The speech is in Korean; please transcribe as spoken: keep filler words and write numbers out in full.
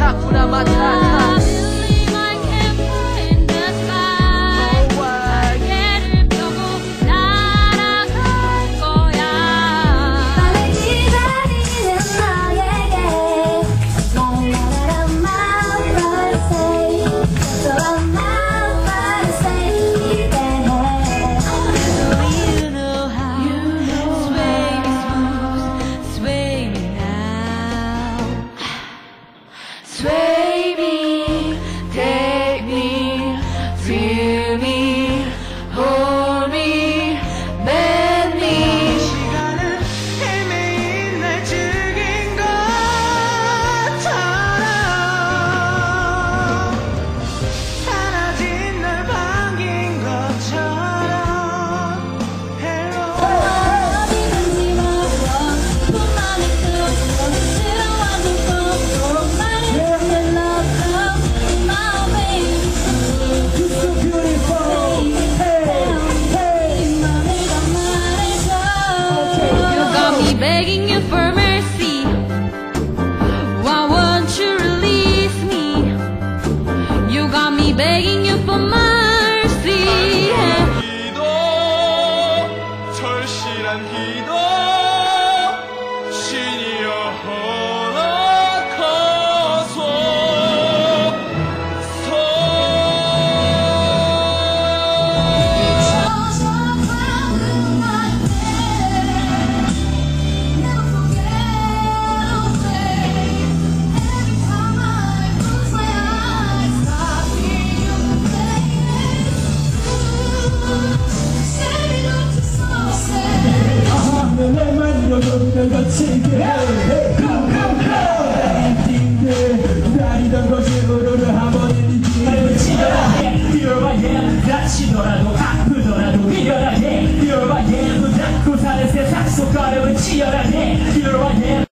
Hakuna Matata. Sway me, take me, feel me, hold me, bend me. 시간은 헤매인 날 죽인 것처럼 사라진 널 반긴 것처럼 Hello. 어디든지 멀어 꿈만이 크고 들어와도 꼭 말해 Begging you for mercy, why won't you release me? You got me begging you for mercy. 기도, 절실한 기도, 신이여 허락하소. 내만 여덟 거칠게 엔딩들 기다리던 것이 으르르 한번이지 치더라 해 You're my hand 다치더라도 아프더라도 이겨라 해 You're my hand 닫고 사는 세상 속 가려운 치열한 해 You're my hand